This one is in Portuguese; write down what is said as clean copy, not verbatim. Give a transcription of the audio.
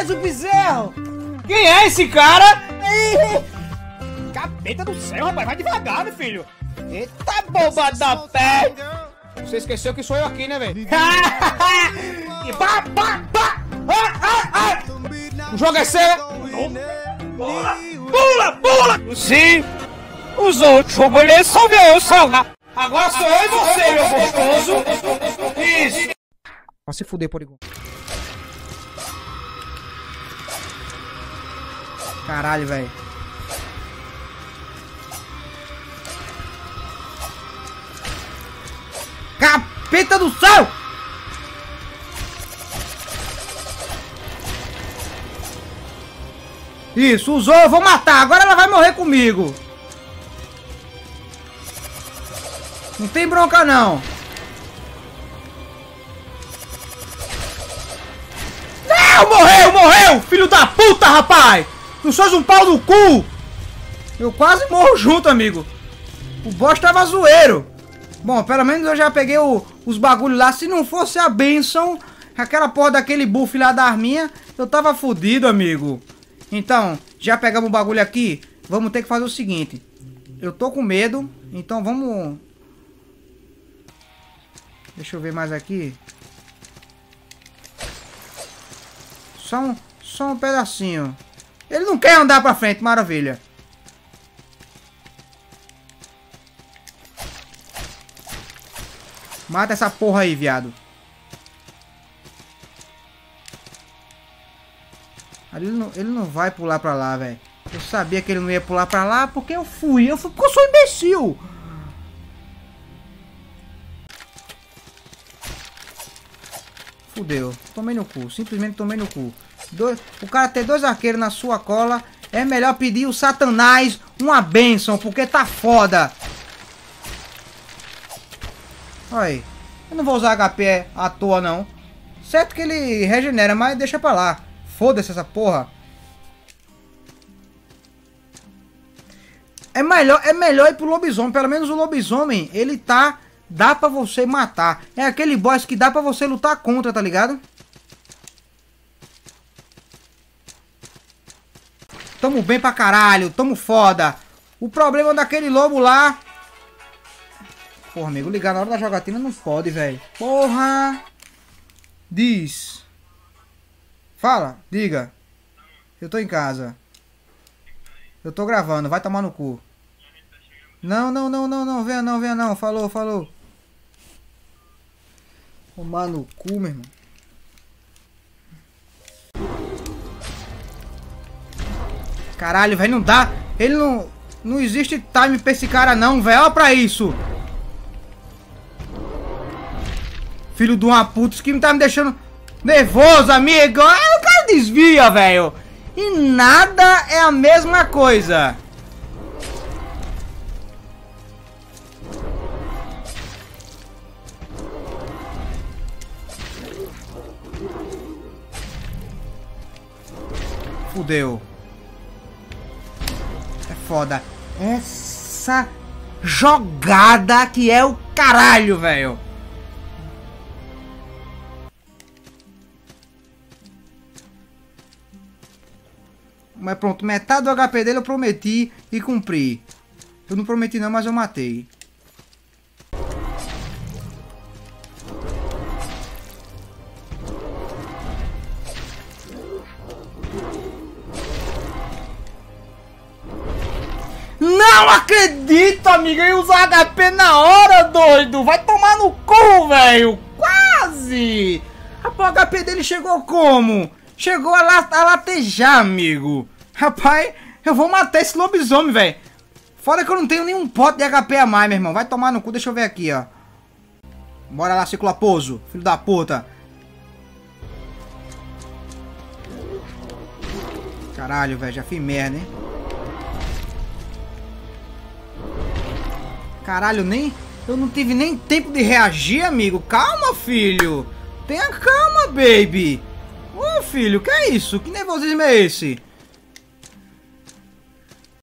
és o bezerro! Quem é esse cara? Capeta do céu, rapaz, vai devagar, meu filho! Eita boba da pé! Você esqueceu que sou eu aqui, né, velho? E pá, pá, pá! O jogo é seu! Pula, pula, pula! Sim! Os outros vão poder só ver eu salvar! Agora sou eu e você, meu gostoso! Isso! Vai se fuder, Porygon. Caralho, velho. Capeta do céu! Isso, usou, eu vou matar. Agora ela vai morrer comigo. Não tem bronca, não. Não, morreu, filho da puta, rapaz. Tu sois um pau do cu. Eu quase morro junto, amigo. O boss tava zoeiro. Bom, pelo menos eu já peguei os bagulhos lá. Se não fosse a bênção, aquela porra daquele buff lá da arminha, eu tava fudido, amigo. Então, já pegamos o bagulho aqui. Vamos ter que fazer o seguinte. Eu tô com medo, então vamos... Deixa eu ver mais aqui. Só um pedacinho. Ele não quer andar pra frente, maravilha. Mata essa porra aí, viado. Ele não vai pular pra lá, velho. Eu sabia que ele não ia pular pra lá porque eu fui porque eu sou imbecil. Fudeu. Tomei no cu. Simplesmente tomei no cu. O cara ter dois arqueiros na sua cola. É melhor pedir o Satanás uma bênção. Porque tá foda. Olha aí. Eu não vou usar HP à toa, não. Certo que ele regenera, mas deixa pra lá. Foda-se essa porra. É melhor ir pro lobisomem. Pelo menos o lobisomem, ele tá... Dá pra você matar. É aquele boss que dá pra você lutar contra, tá ligado? Tamo bem pra caralho. Tamo foda. O problema daquele lobo lá... Porra, amigo, ligar na hora da jogatina não pode, velho. Porra. Diz. Fala, diga. Eu tô em casa. Eu tô gravando, vai tomar no cu. Não, venha não. Falou. Tomar no cu, meu irmão. Caralho, velho, não dá. Ele não... Não existe time pra esse cara não, velho. Olha pra isso. Filho de uma puta, isso que tá me deixando nervoso, amigo. O cara desvia, velho. E nada é a mesma coisa. Fudeu. É foda. Essa jogada que é o caralho, velho. Mas pronto, metade do HP dele eu prometi e cumpri. Eu não prometi não, mas eu matei. Não acredito, amiga! Eu ia usar HP na hora, doido! Vai tomar no cu, velho! Quase! Rapaz, o HP dele chegou como? Chegou a latejar, amigo! Rapaz, eu vou matar esse lobisomem, velho! Foda que eu não tenho nenhum pote de HP a mais, meu irmão! Vai tomar no cu, deixa eu ver aqui, ó! Bora lá, Cicloposo, filho da puta! Caralho, velho, já fiz merda, hein? Caralho, eu não tive nem tempo de reagir, amigo. Calma, filho. Tenha calma, baby. Ô, filho, que é isso? Que nervosismo é esse?